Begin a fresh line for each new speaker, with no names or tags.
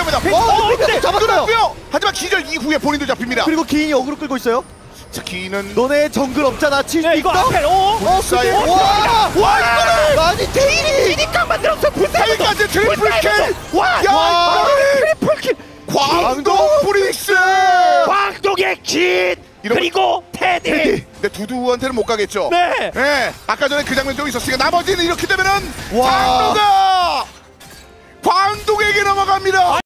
들어갑니다.
근데
잡았고요. 하지만 기절 이후에 본인도 잡힙니다.
그리고 기인이 어그로 끌고 있어요.
자, 기인은
너네 정글 없잖아. 칠수
이거
있어?
앞에
불사의
근데 와 이거를 아니 테일이
기니까 만들었어.
타이까지 트리플 킬.
와,
야,
트리플 킬.
광동 프릭스.
광동의 긴 그리고 테디.
근데 두두한테는 못 가겠죠.
네.
네. 아까 전에 그 장면도 있었으니까 나머지는 이렇게 되면은
와.
장로가 광동에게 넘어갑니다.